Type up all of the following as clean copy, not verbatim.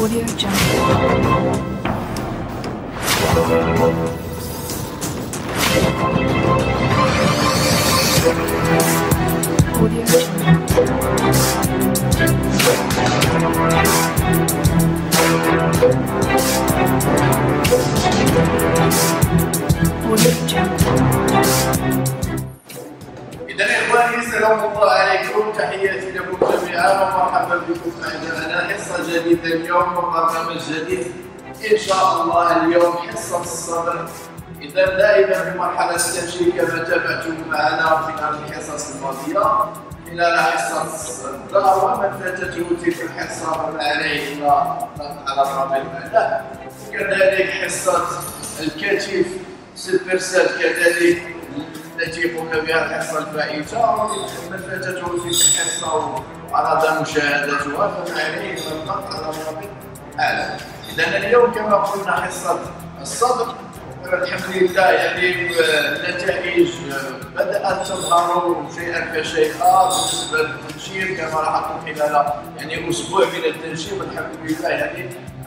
Audio Jungle. Audio إذا إخواني السلام الله عليكم، تحياتي لكم جميعا ومرحبا بكم معنا حصة جديدة اليوم وبرنامج جديد إن شاء الله. اليوم حصة الصدر. إذا دائما في مرحلة التنشيط كما تابعتم معنا في الحصص الماضية خلال حصة الصدر ومن فاتته تلك الحصة فما عليه إلا على الرابط معنا، وكذلك حصة الكتف سبرسات كذلك التي قمنا بها الحصة الفائتة، ومن فاتته تلك الحصة وأراد مشاهدتها فما عليه إلا الضغط على الرابط أعلى. إذا اليوم كما قلنا حصة الصدر، الحمد لله يعني النتائج بدأت تظهر شيئا فشيئا بالنسبة للتنشيط كما لاحظتم خلال يعني أسبوع من التنشيط. الحمد لله يعني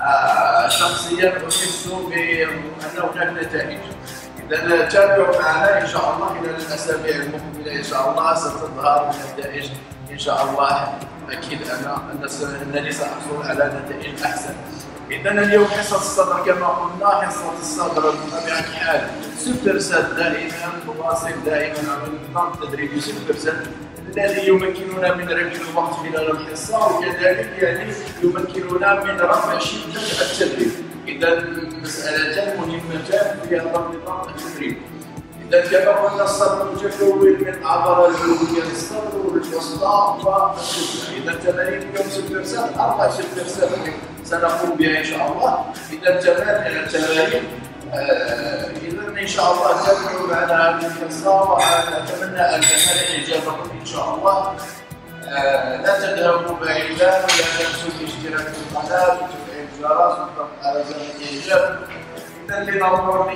شخصيا أحس بأن هناك نتائج. إذا تابعوا معنا إن شاء الله خلال الأسابيع المقبلة إن شاء الله ستظهر النتائج إن شاء الله. أكيد أنني سأحصل على نتائج أحسن. إذا اليوم حصة الصدر كما قلنا، حصة الصدر بطبيعة الحال سبرسات دائما تواصل دائما على النظام التدريبي سبرسات الذي يمكننا من ربح الوقت خلال الحصة، وكذلك يعني يمكننا من رفع شدة التدريب. إذا مسألتان مهمتان في هذا النظام التدريبي. إذا كما قلنا الصدر متكون من عضلة العلوية للصدر والوسطى والسفلى. إذا تمارين اليوم سبرسات 4 سبرسات سنقوم بها إن شاء الله. إذا التمارين إذا إن شاء الله تابعوا معنا هذه الحصة، ونتمنى أن تنال إعجابكم إن شاء الله. لا تذهبوا بعيدا ولا تنسوا الاشتراك في القناة وتفعيل الجرس والضغط على زر الإعجاب. إذا لنمر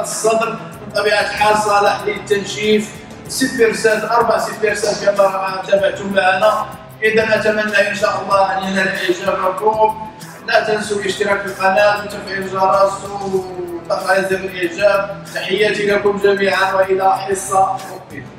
الصدر. بطبيعة الحال صالح للتنشيف، سبيرسات 4 سبيرسات كما تابعتم معنا. إذا أتمنى إن شاء الله أن ينال إعجابكم. لا تنسوا الاشتراك في القناة وتفعيل الجرس وتفعيل زر الإعجاب. تحياتي لكم جميعا وإلى حصة مقبلة.